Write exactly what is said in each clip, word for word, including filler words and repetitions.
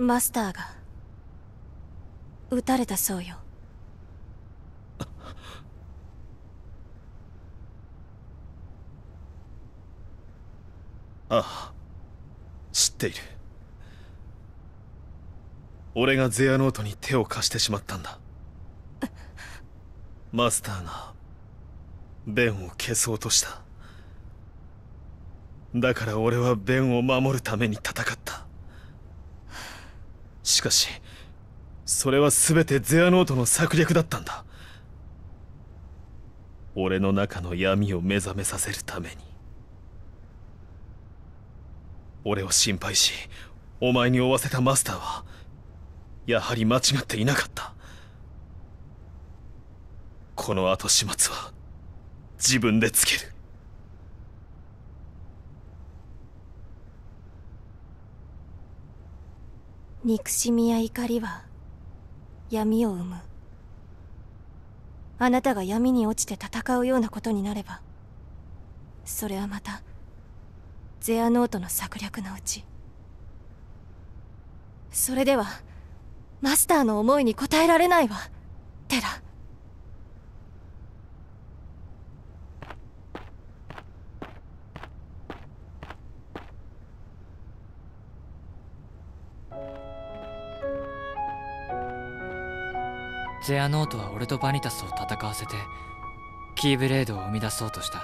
マスターが撃たれたそうよ。 ああ、知っている。俺がゼアノートに手を貸してしまったんだ。マスターがベンを消そうとした。だから俺はベンを守るために戦った。しかしそれは全てゼアノートの策略だったんだ。俺の中の闇を目覚めさせるために。俺を心配しお前に追わせたマスターはやはり間違っていなかった。この後始末は自分でつける。 憎しみや怒りは闇を生む。あなたが闇に落ちて戦うようなことになれば、それはまたゼアノートの策略のうち。それではマスターの思いに応えられないわ、テラ。 ゼアノートは俺とバニタスを戦わせてキーブレードを生み出そうとした。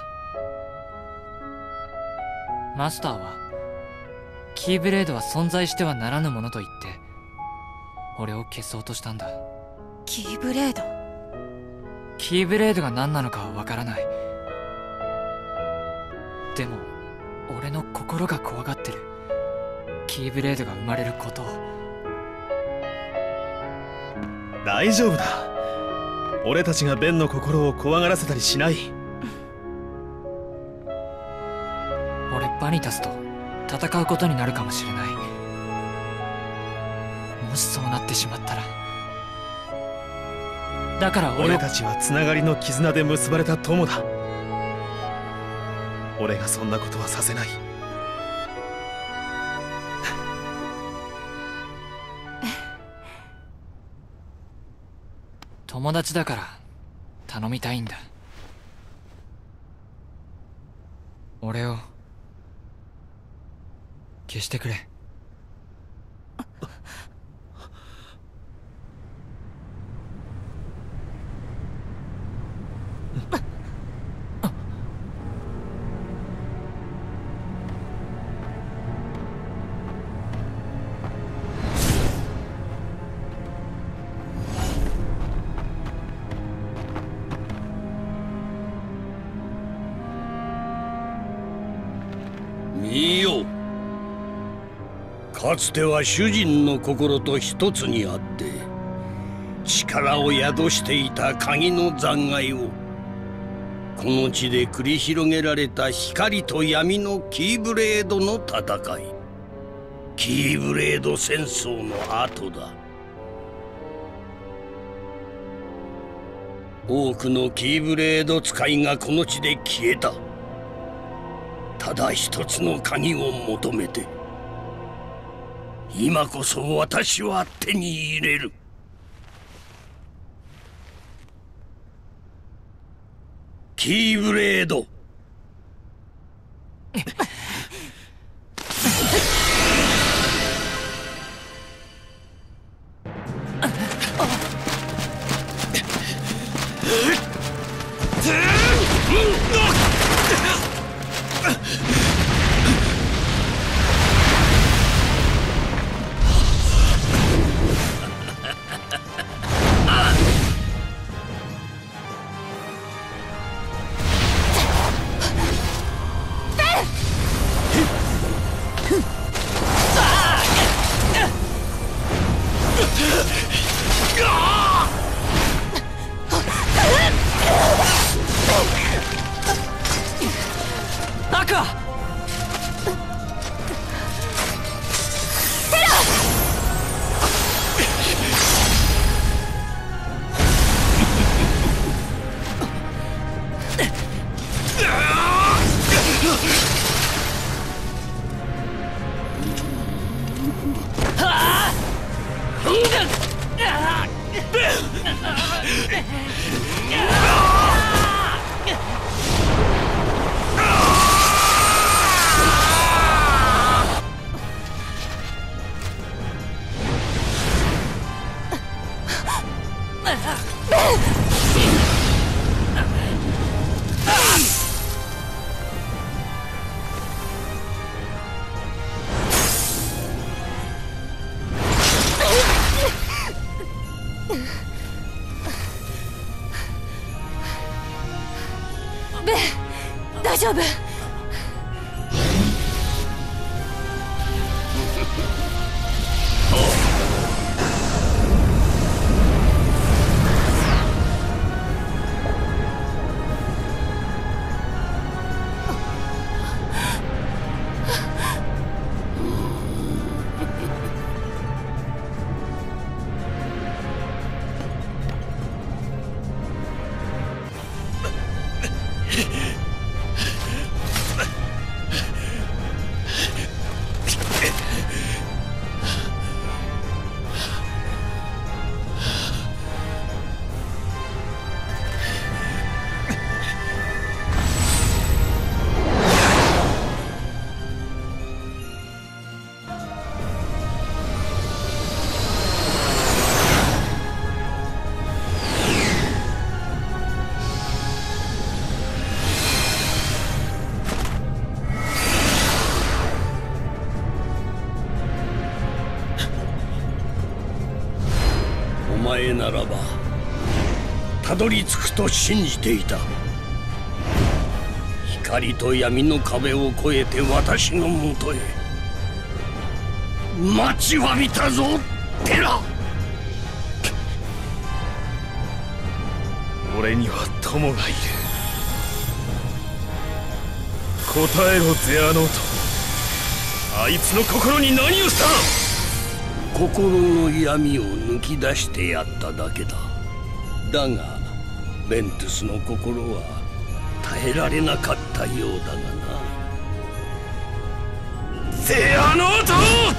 マスターはキーブレードは存在してはならぬものと言って俺を消そうとしたんだ。 キーブレード。 キーブレードが何なのかはわからない。でも俺の心が怖がってる。キーブレードが生まれることを。 大丈夫だ。俺たちがベンの心を怖がらせたりしない。 俺バニタスと戦うことになるかもしれない。もしそうなってしまったら。だから俺俺たちはつながりの絆で結ばれた友だ。俺がそんなことはさせない。 友達だから頼みたいんだ。俺を消してくれ。 見よ、かつては主人の心と一つにあって力を宿していた鍵の残骸を、この地で繰り広げられた光と闇のキーブレードの戦い、キーブレード戦争の後だ。多くのキーブレード使いがこの地で消えた。ただ一つの鍵を求めて、今こそ私は手に入れる。キーブレード。 ベン、大丈夫？ お前ならばたどり着くと信じていた。光と闇の壁を越えて私のもとへ待ちわびたぞテラ。 俺には友がいる。答えろゼアノート。あいつの心に何をした？ 心の闇を抜き出してやっただけだ。だがベントゥスの心は耐えられなかったようだがな。 ゼアノート！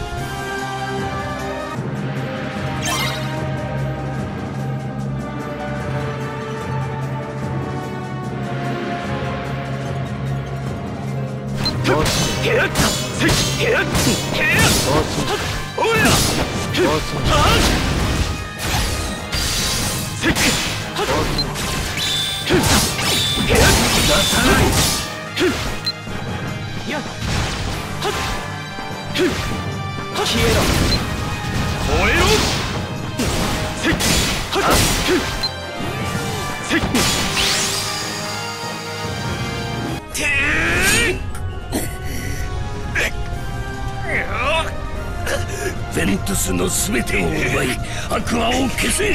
ヘラッセッヘラッヘラッおりゃはっセッはっヘラッ出さないやっはっ消えろ燃えろセッはっセッてーベントゥスの全てを奪い悪魔を消せ。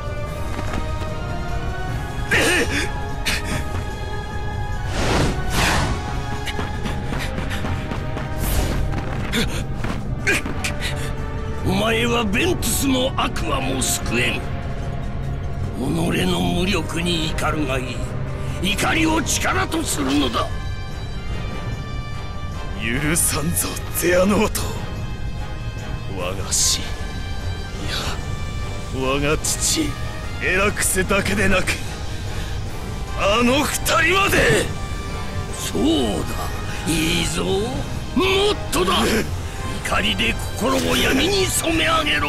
お前はベントゥスの悪魔も救えん。己の無力に怒るがいい。怒りを力とするのだ。 許さんぞゼアノート。我が死、いや我が父エラクセだけでなくあの二人まで。 そうだ、いいぞ、もっとだ。怒りで心を闇に染め上げろ。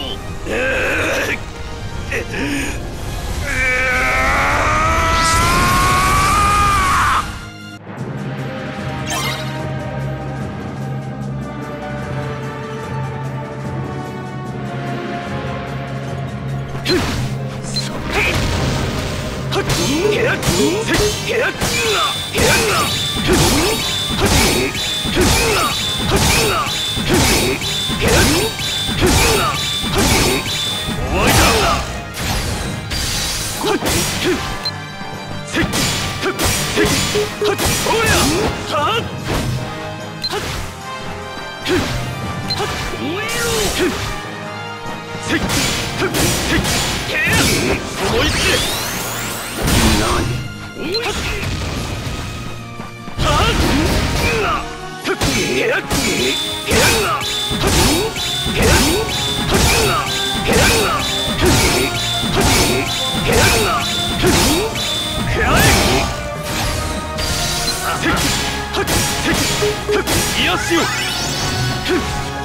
しよ。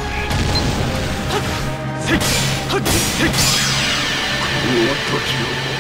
せっはっせっこの時を